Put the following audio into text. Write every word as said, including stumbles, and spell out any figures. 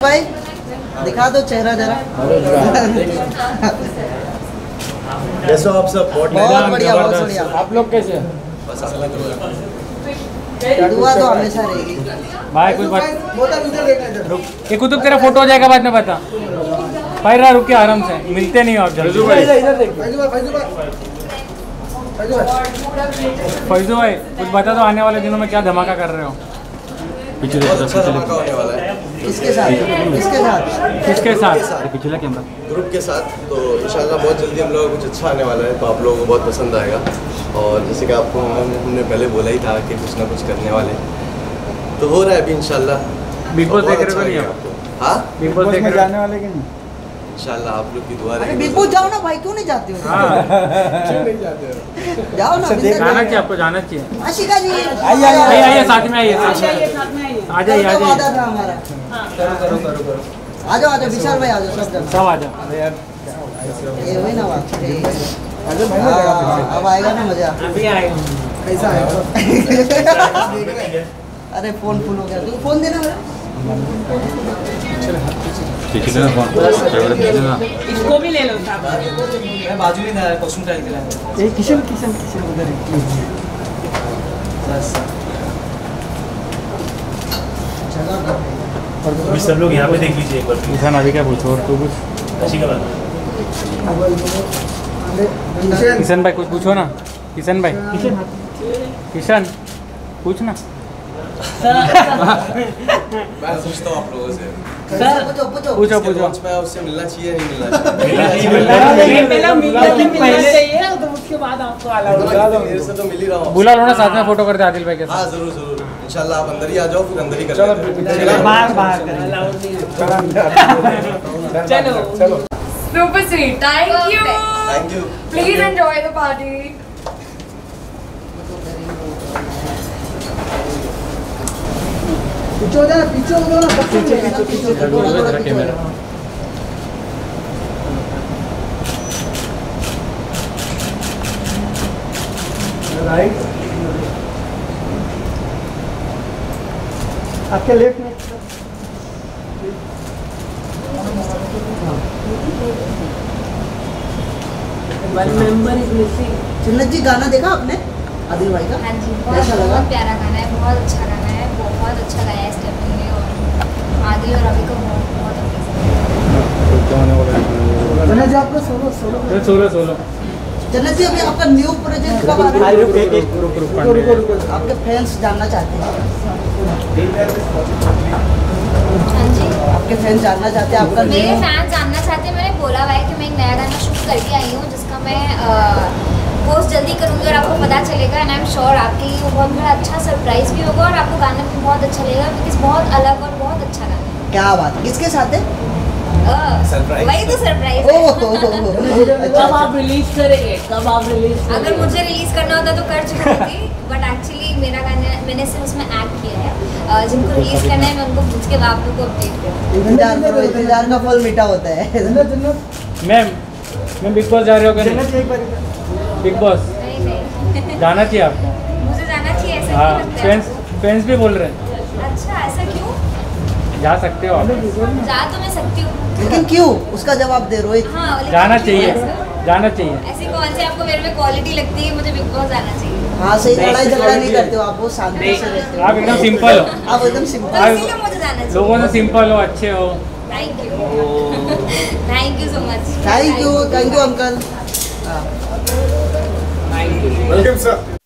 भाई दिखा दो चेहरा जरा। कैसे हो आप सब? बहुत बढ़िया बहुत बढ़िया। आप लोग कैसे? दुआ तो हमेशा रहेगी भाई। कुछ बात ये कुतुब तेरा फोटो हो जाएगा बाद में बता। भाई रहा रुक के आराम से, मिलते नहीं हो आप जल्दी। फैजू भाई कुछ बता दो, आने वाले दिनों में क्या धमाका कर रहे हो? पीछे बहुत अच्छा धमाका होने वाला है। किसके साथ? किसके साथ? किसके साथ? पिछला कैमरा ग्रुप के साथ। तो इंशाल्लाह बहुत जल्दी हम लोगों को कुछ अच्छा आने वाला है, तो आप लोगों को बहुत पसंद आएगा। और जैसे कि आपको हमने पहले बोला ही था कि कुछ ना कुछ करने वाले, तो हो रहा है अभी इंशाल्लाह। बिग बॉस देख रहे हो नहीं आप? हाँ बिग बॉस देख जाने वाले कि नहीं? इंशाल्लाह आप लोग की दुआ अरे रहेगी। बिग बॉस जाओ ना भाई, क्यों नहीं जाते हो? हाँ क्यों नहीं जाते हो? जाओ ना, जाना चाहिए, आपको जाना चाहिए। आशिका जी आइए आइए आइए, साथ में आइए, आ जाइए आ जाइए। वादा था हमारा। करो करो करो करो आ जाओ आ जाओ विशाल भाई, आ जाओ सब जन सब आ जाओ। ये हुई ना बात। अब आएगा ना मजा। अभी आएगा। कैसा आएगा? अरे फोन फुल हो गया, तू फोन देना मेरा। इसको भी ले लो साहब। मैं बाजू में था, कॉस्ट्यूम ट्रायल के लिए। ए किशन किशन किशन उधर है। अभी सब लोग यहाँ पे देख लीजिए एक बार। किसान अभी क्या पूछो और तू कुछ? अच्छी का बात। किशन भाई कुछ पूछो ना। किशन भाई किशन पूछ ना। मैं सोचता हूँ आप लोगों से पूछो पूछो पूछो पूछो। मैं उससे मिलना चाहिए नहीं मिलना चाहिए? चाहिए तो उसके बाद आपको अलाउ। मेरे से तो मिल ही रहा हूँ। बुला लो ना, साथ में फोटो करते आदिल भाई के साथ। हाँ जरूर जरूर, इंशाल्लाह आप अंदर ही आ जाओ, फिर अंदर ही कर लेते हैं। बाहर बाहर चलो चलो super sweet, thank you, thank you. please enjoy the party. पीछे हो जाना, पीछे हो जाना, पीछे पीछे पीछे थोड़ा थोड़ा पीछे हो जाना। राइट आपके लेफ्ट में। One member is missing. Chinnat ji गाना देखा आपने आदिल भाई का? हाँ जी, बहुत कैसा लगा? बहुत प्यारा गाना है, बहुत अच्छा गाना है, बहुत अच्छा गाया है स्टेपिंग ने। और आदिल और रवि को बहुत बहुत चिन्नत जी आपका solo solo solo solo. Chinnat ji अभी आपका न्यू प्रोजेक्ट कब आ रहा है? आपके फैंस जानना चाहते हैं। हाँ जी, आपके फैंस जानना चाहते हैं आपका मेरे न्यू। फैंस जानना चाहते हैं। मैंने बोला हुआ है कि मैं एक नया गाना शूट करके आई हूँ, जिसका मैं पोस्ट जल्दी करूँगी और आपको पता चलेगा। एंड आई एम श्योर आपके लिए वो बहुत बड़ा अच्छा सरप्राइज भी होगा और आपको गाना भी बहुत अच्छा लगेगा, बिकॉज बहुत अलग और बहुत अच्छा गाना है। क्या बात, किसके साथ है? सरप्राइज। वही तो सरप्राइज ओह है। हो हो हो। कब आप रिलीज करेंगे? कब आप रिलीज? अगर मुझे रिलीज करना होता तो कर चुकी थी, बट एक्चुअली मेरा गाना मैंने सिर्फ उसमें एक्ट किया है। uh, जिनको रिलीज करना है मैं उनको पूछ के आप लोग को अपडेट करूँ। इंतजार करो, इंतजार का फल मीठा होता है। मैम मैम बिग बॉस जा रहे हो क्या? नहीं बिग बॉस नहीं नहीं जाना चाहिए आपको। मुझे जाना चाहिए, ऐसा हाँ क्यों लगता है? फ्रेंड्स फ्रेंड्स भी बोल रहे हैं अच्छा, ऐसा क्यों? जा सकते हो आप। जा तो मैं सकती हूँ। लेकिन क्यों? उसका जवाब दे रोहित। हाँ, लेकिन जाना क्यों चाहिए, ऐसा? जाना चाहिए। ऐसी कौन सी आपको मेरे में क्वालिटी लगती है मुझे बिग बॉस जाना चाहिए? हाँ सही, लड़ाई झगड़ा नहीं करते हो आप, वो शांति से रहते आप हो। एकदम सिंपल हो, आप एकदम तो सिंपल। इसीलिए मुझे जाना चाहिए। लोगों से सिंपल हो, अच्छे हो। Thank you thank you so much. Thank you thank you uncle. Welcome sir.